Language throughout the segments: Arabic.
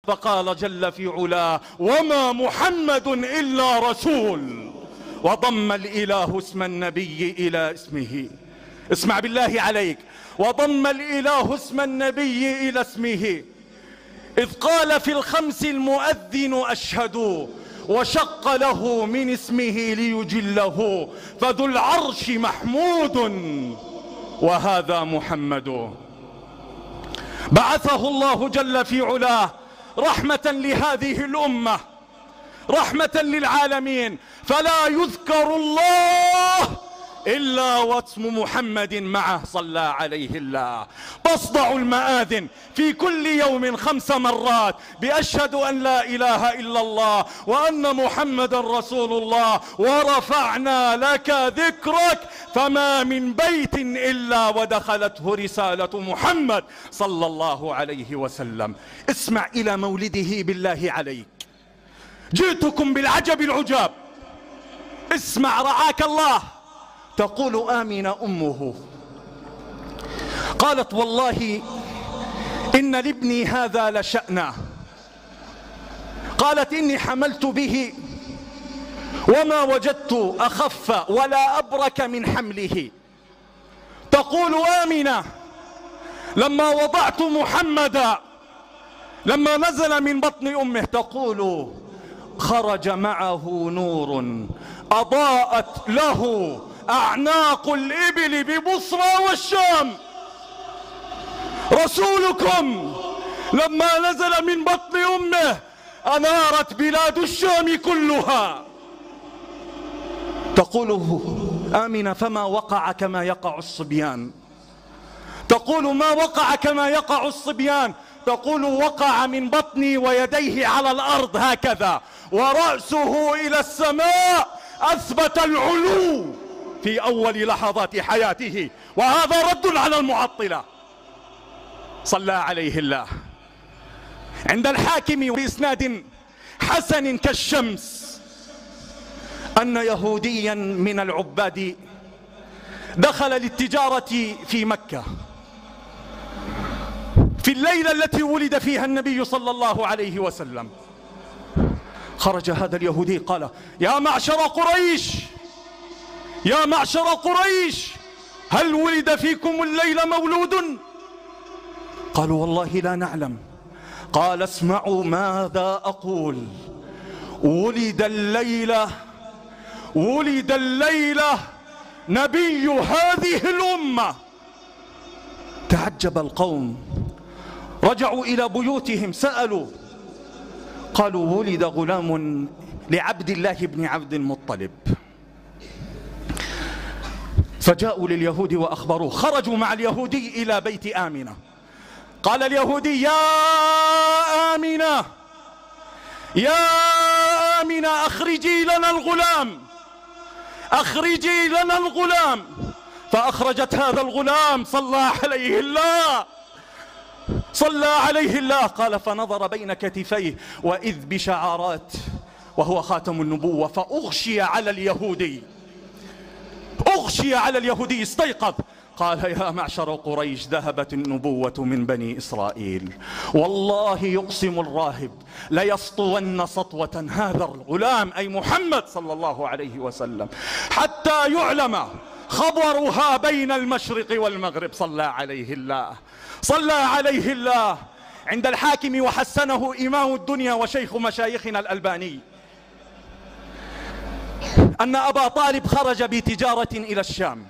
فقال جل في علاه: وما محمد إلا رسول. وضم الإله اسم النبي إلى اسمه. اسمع بالله عليك، وضم الإله اسم النبي إلى اسمه، إذ قال في الخمس المؤذن أشهد، وشق له من اسمه ليجله، فذو العرش محمود وهذا محمد. بعثه الله جل في علاه رحمة لهذه الأمة، رحمة للعالمين، فلا يذكر الله إلا واسم محمد معه صلى عليه الله. تصدع المآذن في كل يوم 5 مرات بأشهد أن لا إله إلا الله وأن محمد رسول الله، ورفعنا لك ذكرك، فما من بيت إلا ودخلته رسالة محمد صلى الله عليه وسلم. اسمع إلى مولده بالله عليك، جئتكم بالعجب العجاب. اسمع رعاك الله. تقول آمنة أمه، قالت: والله إن لابني هذا لشأنا. قالت: إني حملت به وما وجدت أخف ولا أبرك من حمله. تقول آمنة: لما وضعت محمدا، لما نزل من بطن أمه، تقول: خرج معه نور أضاءت له أعناق الإبل ببصرى والشام. رسولكم لما نزل من بطن أمه أنارت بلاد الشام كلها. تقول آمنة: فما وقع كما يقع الصبيان. تقول: ما وقع كما يقع الصبيان. تقول: وقع من بطني ويديه على الأرض هكذا، ورأسه إلى السماء، أثبت العلو في أول لحظات حياته. وهذا رد على المعطلة. صلى عليه الله. عند الحاكم بإسناد حسن كالشمس أن يهوديا من العباد دخل للتجارة في مكة في الليلة التي ولد فيها النبي صلى الله عليه وسلم. خرج هذا اليهودي قال: يا معشر قريش، يا معشر قريش، هل ولد فيكم الليلة مولود؟ قالوا: والله لا نعلم. قال: اسمعوا ماذا أقول. ولد الليلة نبي هذه الأمة. تعجب القوم، رجعوا إلى بيوتهم، سألوا، قالوا: ولد غلام لعبد الله بن عبد المطلب. فجاءوا لليهود وأخبروه. خرجوا مع اليهودي إلى بيت آمنة. قال اليهودي: يا آمنة، يا آمنة، أخرجي لنا الغلام، أخرجي لنا الغلام. فأخرجت هذا الغلام صلى عليه الله، صلى عليه الله. قال: فنظر بين كتفيه وإذ بشعارات وهو خاتم النبوة، فأغشي على اليهودي، أغشي على اليهودي، استيقظ. قال: يا معشر قريش، ذهبت النبوة من بني إسرائيل. والله يقسم الراهب ليسطون سطوة هذا الغلام، أي محمد صلى الله عليه وسلم، حتى يعلم خبرها بين المشرق والمغرب. صلى عليه الله، صلى عليه الله. عند الحاكم وحسنه إمام الدنيا وشيخ مشايخنا الألباني أن أبا طالب خرج بتجارة إلى الشام،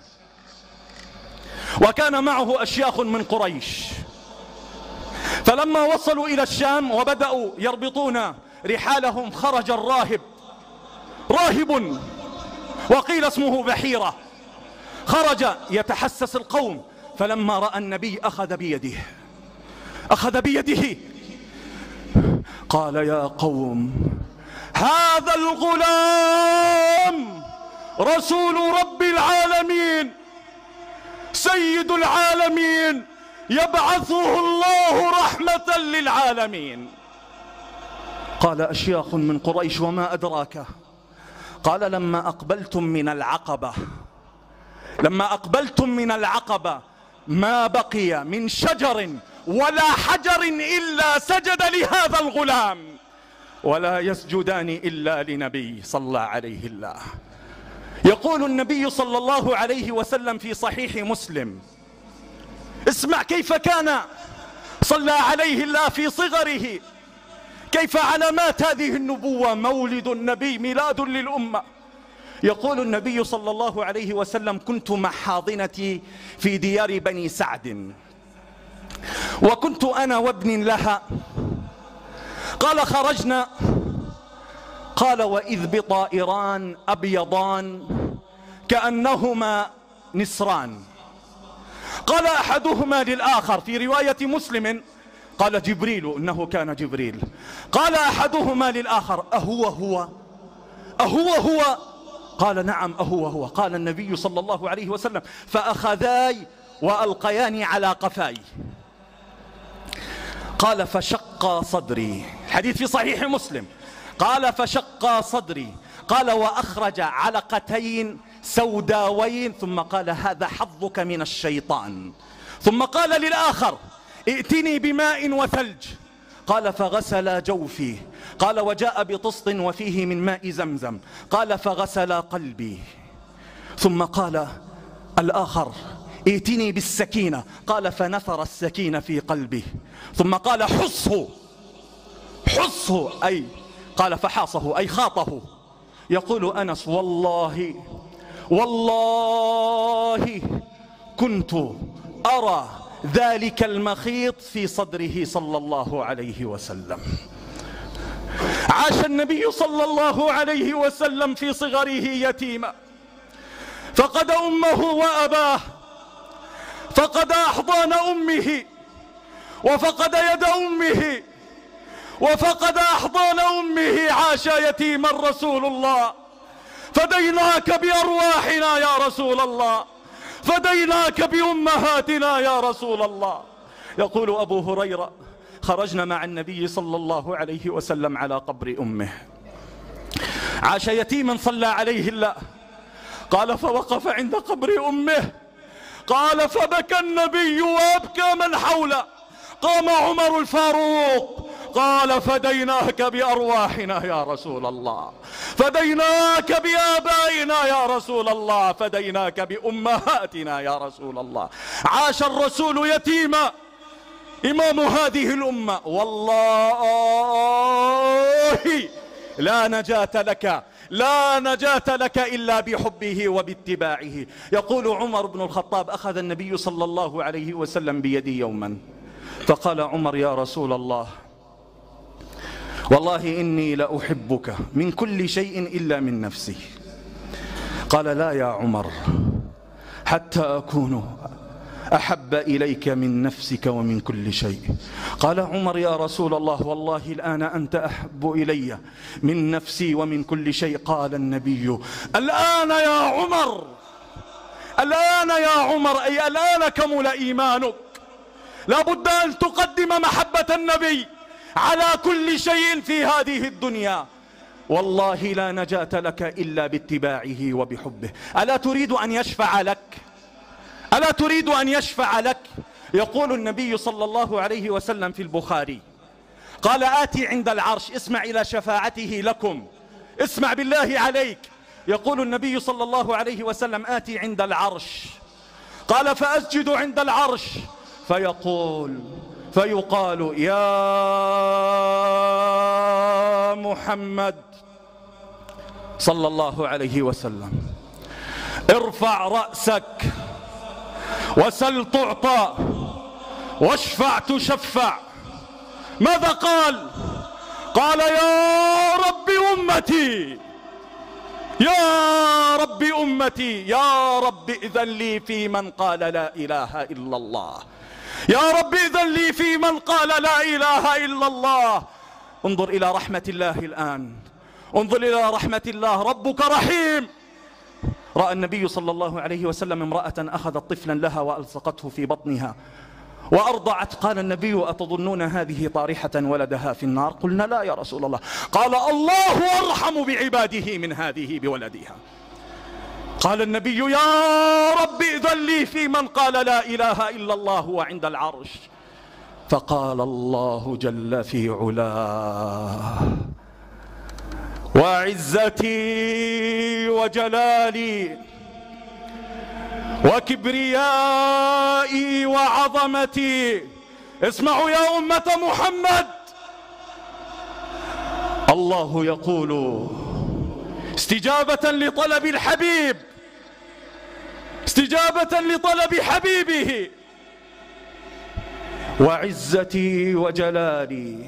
وكان معه أشياخ من قريش. فلما وصلوا إلى الشام وبدأوا يربطون رحالهم، خرج الراهب، راهب وقيل اسمه بحيرة، خرج يتحسس القوم. فلما رأى النبي أخذ بيده، أخذ بيده، قال: يا قوم، هذا الغلام رسول رب العالمين، سيد العالمين، يبعثه الله رحمة للعالمين. قال أشياخ من قريش: وما أدراك؟ قال: لما أقبلتم من العقبة، لما أقبلتم من العقبة، ما بقي من شجر ولا حجر إلا سجد لهذا الغلام، ولا يسجدان إلا لنبي صلى عليه الله. يقول النبي صلى الله عليه وسلم في صحيح مسلم، اسمع كيف كان صلى عليه الله في صغره، كيف علامات هذه النبوة، مولد النبي ميلاد للأمة. يقول النبي صلى الله عليه وسلم: كنت مع حاضنتي في ديار بني سعد، وكنت أنا وابن لها. قال: خرجنا، قال: وإذ بطائران أبيضان كأنهما نسران. قال أحدهما للآخر، في رواية مسلم قال جبريل، إنه كان جبريل. قال أحدهما للآخر: أهو هو؟ أهو هو؟ قال: نعم أهو هو. قال النبي صلى الله عليه وسلم: فأخذاي وألقياني على قفاي. قال: فشق صدري، الحديث في صحيح مسلم. قال: فشق صدري. قال: وأخرج علقتين سوداوين، ثم قال: هذا حظك من الشيطان. ثم قال للآخر: ائتني بماء وثلج. قال: فغسل جوفي. قال: وجاء بطست وفيه من ماء زمزم. قال: فغسل قلبي. ثم قال الآخر: ائتني بالسكينة. قال: فنثر السكينة في قلبه. ثم قال: حصه، حصه، أي قال فحاصه أي خاطه. يقول أنس: والله كنت أرى ذلك المخيط في صدره صلى الله عليه وسلم. عاش النبي صلى الله عليه وسلم في صغره يتيما، فقد أمه وأباه، فقد أحضان أمه، وفقد يد أمه، وفقد أحضان أمه. عاش يتيما رسول الله. فديناك بأرواحنا يا رسول الله، فديناك بأمهاتنا يا رسول الله. يقول أبو هريرة: خرجنا مع النبي صلى الله عليه وسلم على قبر أمه. عاش يتيما صلى عليه الله. قال: فوقف عند قبر أمه. قال: فبكى النبي وأبكى من حوله. قام عمر الفاروق قال: فديناك بأرواحنا يا رسول الله، فديناك بآبائنا يا رسول الله، فديناك بأمهاتنا يا رسول الله. عاش الرسول يتيما، إمام هذه الأمة. والله لا نجاة لك، لا نجاة لك إلا بحبه وباتباعه. يقول عمر بن الخطاب: أخذ النبي صلى الله عليه وسلم بيدي يوما، فقال عمر: يا رسول الله، والله إني لأحبك من كل شيء إلا من نفسي. قال: لا يا عمر، حتى أكون أحب إليك من نفسك ومن كل شيء. قال عمر: يا رسول الله، والله الآن أنت أحب إلي من نفسي ومن كل شيء. قال النبي: الآن يا عمر، الآن يا عمر، أي الآن كمل إيمانك. لا بد أن تقدم محبة النبي على كل شيء في هذه الدنيا. والله لا نجاة لك إلا باتباعه وبحبه. ألا تريد أن يشفع لك؟ ألا تريد أن يشفع لك؟ يقول النبي صلى الله عليه وسلم في البخاري، قال: آتي عند العرش، اسمع إلى شفاعته لكم، اسمع بالله عليك. يقول النبي صلى الله عليه وسلم: آتي عند العرش. قال: فأسجد عند العرش، فيقال: يا محمد صلى الله عليه وسلم، ارفع رأسك وسل تعطى واشفع تشفع. ماذا قال؟ قال: يا رب أمتي، يا رب أمتي، يا رب إذن لي في من قال لا إله إلا الله، يا رب إذن لي في من قال لا إله إلا الله. انظر إلى رحمة الله الآن، انظر إلى رحمة الله. ربك رحيم. رأى النبي صلى الله عليه وسلم امرأة أخذت طفلا لها وألصقته في بطنها وأرضعت. قال النبي: أتظنون هذه طارحة ولدها في النار؟ قلنا: لا يا رسول الله. قال: الله أرحم بعباده من هذه بولدها. قال النبي: يا رب إذن لي في من قال لا إله إلا الله وعند العرش. فقال الله جل في علاه: وعزتي وجلالي وكبريائي وعظمتي. اسمعوا يا أمة محمد، الله يقول استجابة لطلب الحبيب، استجابة لطلب حبيبه: وعزتي وجلالي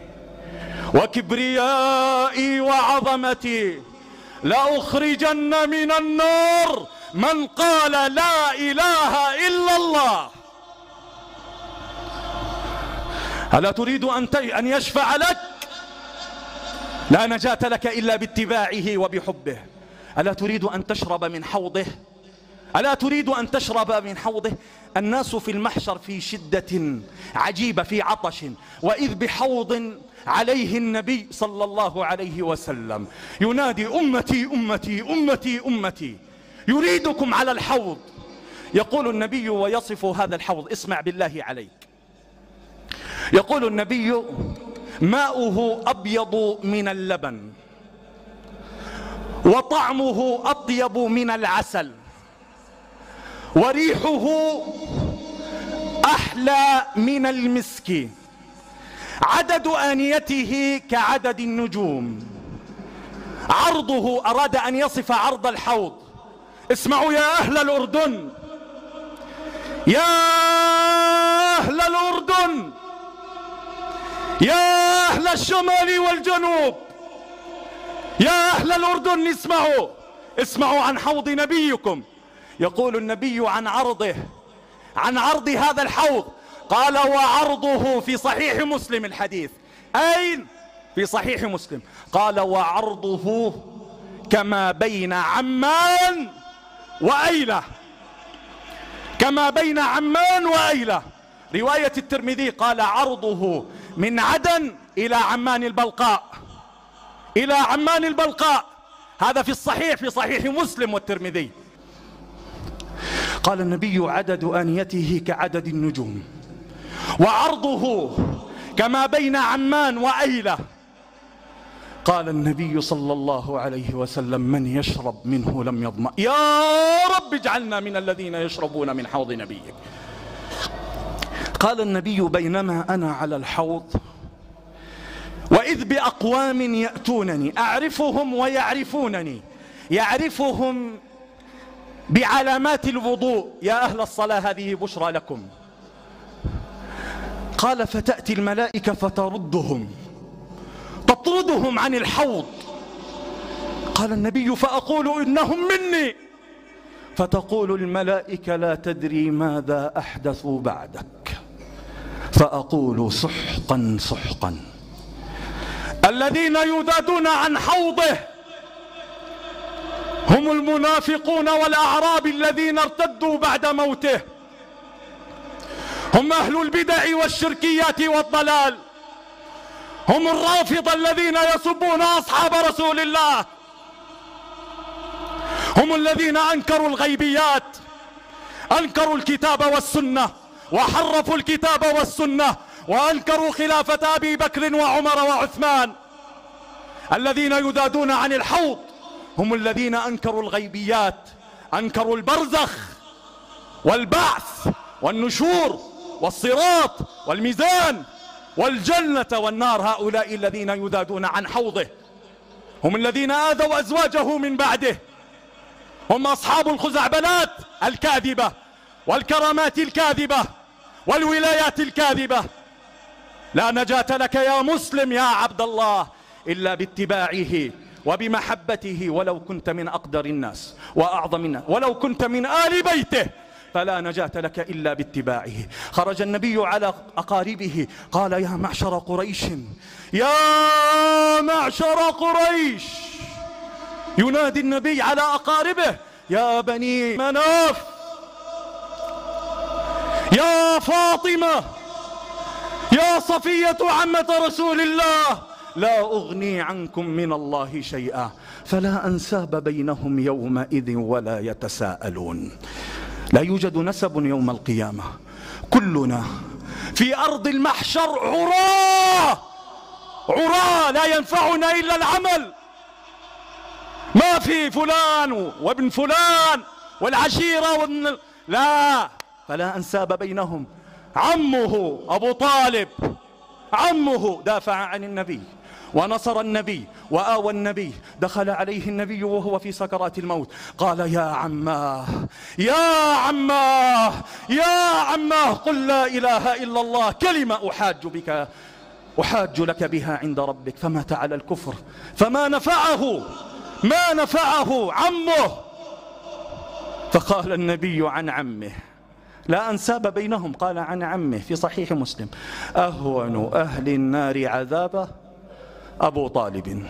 وكبريائي وعظمتي لأخرجن من النار من قال لا إله إلا الله. ألا تريد أن يشفع لك؟ لا نجاة لك إلا باتباعه وبحبه. ألا تريد أن تشرب من حوضه؟ ألا تريد أن تشرب من حوضه؟ الناس في المحشر في شدة عجيبة، في عطش، وإذ بحوض عليه النبي صلى الله عليه وسلم ينادي: أمتي أمتي أمتي أمتي، يريدكم على الحوض. يقول النبي ويصف هذا الحوض، اسمع بالله عليك، يقول النبي: ماؤه أبيض من اللبن، وطعمه أطيب من العسل، وريحه أحلى من المسك، عدد آنيته كعدد النجوم، عرضه، أراد أن يصف عرض الحوض. اسمعوا يا أهل الأردن، يا أهل الأردن، يا أهل الشمال والجنوب، يا أهل الأردن، اسمعوا، اسمعوا عن حوض نبيكم. يقول النبي عن عرض هذا الحوض، قال: وعرضه، في صحيح مسلم الحديث، أين؟ في صحيح مسلم، قال: وعرضه كما بين عمان وأيلة، كما بين عمان وأيلة. رواية الترمذي قال: عرضه من عدن إلى عمان البلقاء، إلى عمان البلقاء. هذا في الصحيح، في صحيح مسلم والترمذي. قال النبي: عدد آنيته كعدد النجوم، وعرضه كما بين عمان وأيلة. قال النبي صلى الله عليه وسلم: من يشرب منه لم يظمأ. يا رب اجعلنا من الذين يشربون من حوض نبيك. قال النبي: بينما أنا على الحوض، وإذ بأقوام يأتونني أعرفهم ويعرفونني، يعرفهم بعلامات الوضوء. يا أهل الصلاة، هذه بشرى لكم. قال: فتأتي الملائكة فتردهم، تطردهم عن الحوض. قال النبي: فأقول إنهم مني، فتقول الملائكة: لا تدري ماذا أحدثوا بعدك. فأقول: سحقا سحقا. الذين يذادون عن حوضه هم المنافقون والأعراب الذين ارتدوا بعد موته، هم أهل البدع والشركيات والضلال، هم الرافضة الذين يسبون أصحاب رسول الله، هم الذين أنكروا الغيبيات، أنكروا الكتاب والسنة، وحرفوا الكتاب والسنة، وأنكروا خلافة أبي بكر وعمر وعثمان. الذين يذادون عن الحوض هم الذين أنكروا الغيبيات، أنكروا البرزخ والبعث والنشور والصراط والميزان والجنة والنار. هؤلاء الذين يذادون عن حوضه هم الذين آذوا أزواجه من بعده، هم أصحاب الخزعبلات الكاذبة والكرامات الكاذبة والولايات الكاذبة. لا نجاة لك يا مسلم يا عبد الله إلا باتباعه وبمحبته، ولو كنت من أقدر الناس وأعظم الناس، ولو كنت من آل بيته، فلا نجاة لك إلا باتباعه. خرج النبي على أقاربه قال: يا معشر قريش، يا معشر قريش. ينادي النبي على أقاربه: يا بني مناف، يا فاطمة، يا صفية عمة رسول الله، لا أغني عنكم من الله شيئا. فلا أنساب بينهم يومئذ ولا يتساءلون. لا يوجد نسب يوم القيامة، كلنا في أرض المحشر عراة عراة، لا ينفعنا إلا العمل. ما في فلان وابن فلان والعشيرة لا، فلا أنساب بينهم. عمه أبو طالب، عمه دافع عن النبي ونصر النبي وآوى النبي. دخل عليه النبي وهو في سكرات الموت، قال: يا عماه يا عماه يا عماه، قل لا إله إلا الله، كلمة أحاج لك بها عند ربك. فمات على الكفر، فما نفعه عمه. فقال النبي عن عمه: لا أنساب بينهم، قال عن عمه في صحيح مسلم: أهون أهل النار عذابا أبو طالب.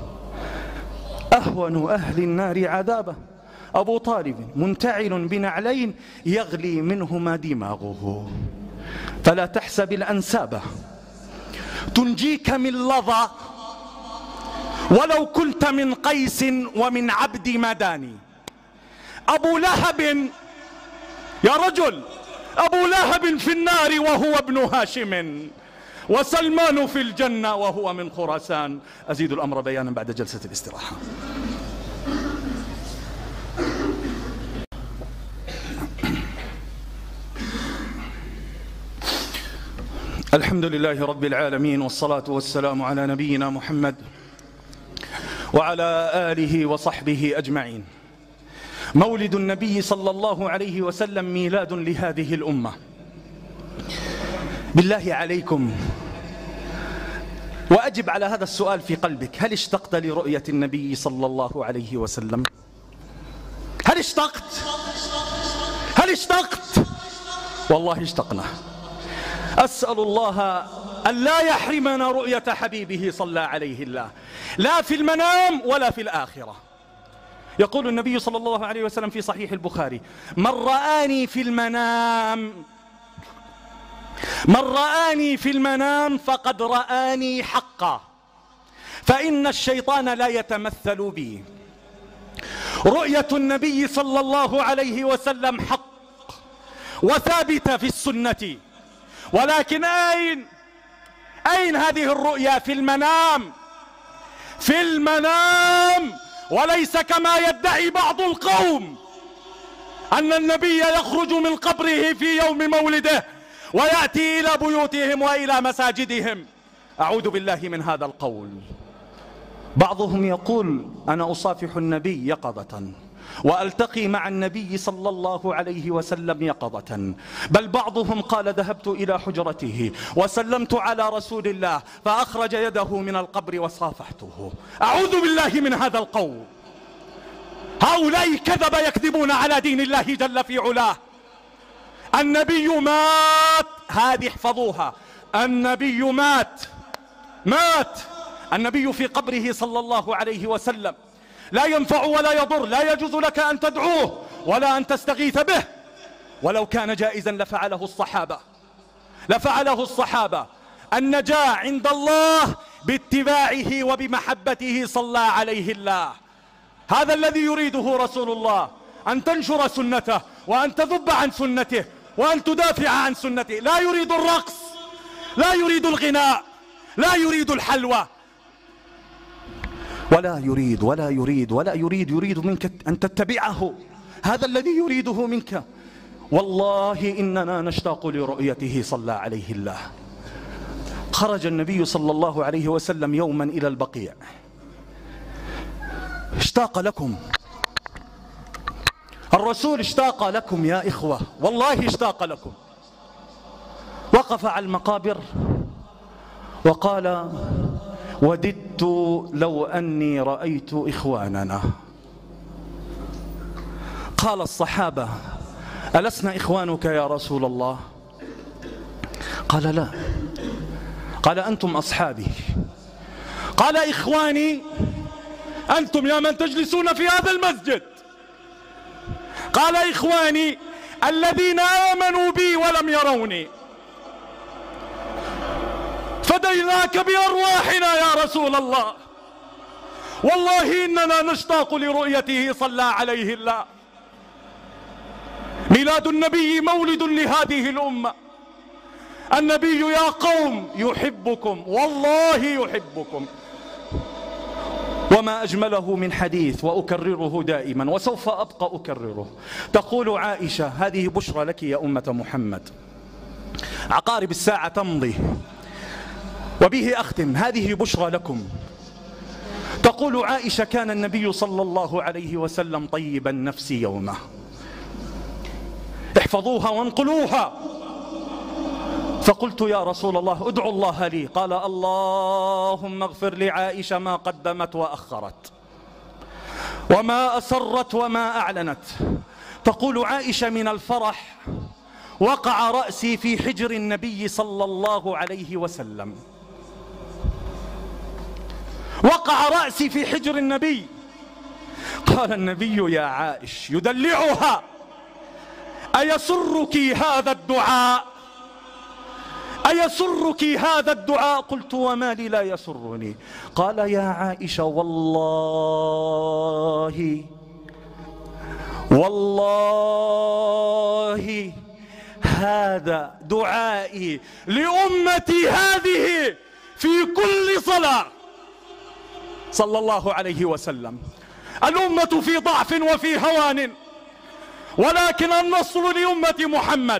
أهون أهل النار عذابا أبو طالب، منتعل بنعلين يغلي منهما دماغه. فلا تحسب الأنساب تنجيك من لظى، ولو كنت من قيس ومن عبد مداني. أبو لهب يا رجل، أبو لهب في النار وهو ابن هاشم، وسلمان في الجنة وهو من خراسان. أزيد الأمر بيانا بعد جلسة الاستراحة. الحمد لله رب العالمين، والصلاة والسلام على نبينا محمد وعلى آله وصحبه أجمعين. مولد النبي صلى الله عليه وسلم ميلاد لهذه الأمة. بالله عليكم، وأجب على هذا السؤال في قلبك: هل اشتقت لرؤية النبي صلى الله عليه وسلم؟ هل اشتقت؟ والله اشتقنا. أسأل الله أن لا يحرمنا رؤية حبيبه صلى عليه الله، لا في المنام ولا في الآخرة. يقول النبي صلى الله عليه وسلم في صحيح البخاري: من رآني في المنام فقد رآني حقا، فإن الشيطان لا يتمثل بي. رؤية النبي صلى الله عليه وسلم حق وثابتة في السنة، ولكن أين هذه الرؤيا؟ في المنام، وليس كما يدعي بعض القوم أن النبي يخرج من قبره في يوم مولده ويأتي إلى بيوتهم وإلى مساجدهم. أعوذ بالله من هذا القول. بعضهم يقول: أنا أصافح النبي يقظة وألتقي مع النبي صلى الله عليه وسلم يقظة، بل بعضهم قال: ذهبت إلى حجرته وسلمت على رسول الله فأخرج يده من القبر وصافحته. أعوذ بالله من هذا القول. هؤلاء كذب يكذبون على دين الله جل في علاه. النبي مات، هذه احفظوها، النبي مات النبي في قبره صلى الله عليه وسلم، لا ينفع ولا يضر، لا يجوز لك أن تدعوه ولا أن تستغيث به. ولو كان جائزا لفعله الصحابة. النجاة عند الله باتباعه وبمحبته صلى عليه الله. هذا الذي يريده رسول الله، أن تنشر سنته وأن تذب عن سنته وأن تدافع عن سنته. لا يريد الرقص، لا يريد الغناء، لا يريد الحلوى، ولا يريد منك أن تتبعه. هذا الذي يريده منك. والله إننا نشتاق لرؤيته صلى عليه الله. خرج النبي صلى الله عليه وسلم يوما إلى البقيع، اشتاق لكم الرسول، اشتاق لكم يا إخوة، والله اشتاق لكم. وقف على المقابر وقال: وددت لو أني رأيت إخواننا. قال الصحابة: ألسنا إخوانك يا رسول الله؟ قال: لا. قال: أنتم أصحابي. قال: إخواني أنتم يا من تجلسون في هذا المسجد. قال: إخواني الذين آمنوا بي ولم يروني، فديناك بأرواحنا يا رسول الله، والله إننا نشتاق لرؤيته صلى عليه الله. ميلاد النبي مولد لهذه الأمة. النبي يا قوم يحبكم، والله يحبكم. وما أجمله من حديث وأكرره دائما وسوف أبقى أكرره. تقول عائشة: هذه بشرى لك يا أمة محمد، عقارب الساعة تمضي وبه أختم، هذه بشرى لكم. تقول عائشة: كان النبي صلى الله عليه وسلم طيب النفس يومه. احفظوها وانقلوها. فقلت: يا رسول الله ادعو الله لي. قال: اللهم اغفر لعائشة ما قدمت وأخرت، وما أسرت وما أعلنت. تقول عائشة: من الفرح وقع رأسي في حجر النبي صلى الله عليه وسلم. وقع رأسي في حجر النبي. قال النبي: يا عائش، يدلعها: أيسرك هذا الدعاء؟ أيسرك هذا الدعاء؟ قلت: وما لي لا يسرني؟ قال: يا عائشة، والله هذا دعائي لأمتي هذه في كل صلاة. صلى الله عليه وسلم. الأمة في ضعف وفي هوان، ولكن النصر لأمة محمد،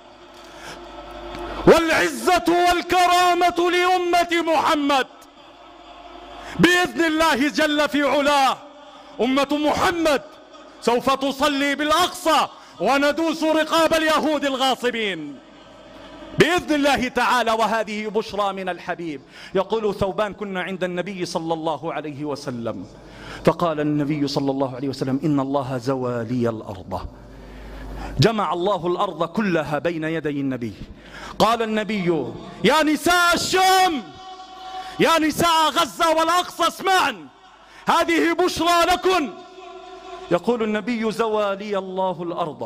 والعزة والكرامة لأمة محمد بإذن الله جل في علاه. أمة محمد سوف تصلي بالأقصى وندوس رقاب اليهود الغاصبين بإذن الله تعالى، وهذه بشرى من الحبيب. يقول ثوبان: كنا عند النبي صلى الله عليه وسلم، فقال النبي صلى الله عليه وسلم: إن الله زوى لي الأرض. جمع الله الأرض كلها بين يدي النبي. قال النبي: يا نساء الشام، يا نساء غزة والأقصى، اسمعن، هذه بشرى لكن. يقول النبي: زوى لي الله الأرض.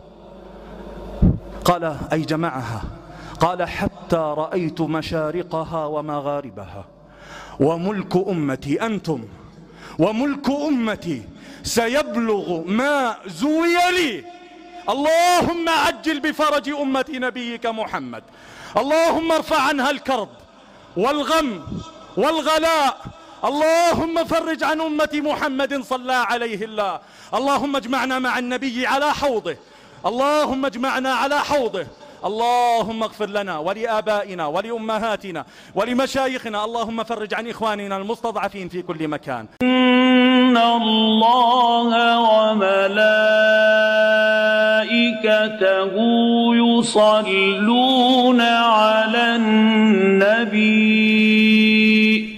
قال: أي جمعها؟ قال: حتى رأيت مشارقها ومغاربها، وملك أمتي أنتم، وملك أمتي سيبلغ ما زوي لي. اللهم عجل بفرج أمة نبيك محمد، اللهم ارفع عنها الكرب والغم والغلاء، اللهم فرج عن أمة محمد صلى عليه الله. اللهم اجمعنا مع النبي على حوضه، اللهم اجمعنا على حوضه. اللهم اغفر لنا ولآبائنا ولأمهاتنا ولمشايخنا، اللهم فرج عن إخواننا المستضعفين في كل مكان. إن الله وملائكته يصلون على النبي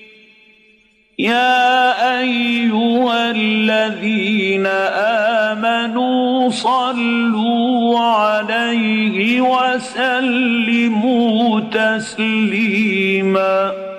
يا أيها الذين آمنوا صلوا عليه وسلموا تسليما.